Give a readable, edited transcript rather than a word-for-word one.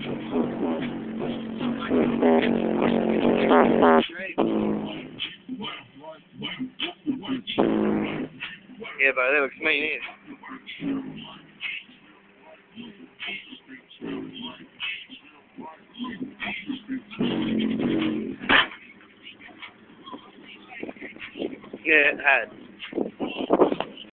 Yeah, but that looks mean, ain't it? Yeah, it had.